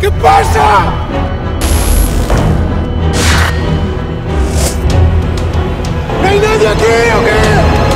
¿Qué pasa? ¿No hay nadie aquí o qué?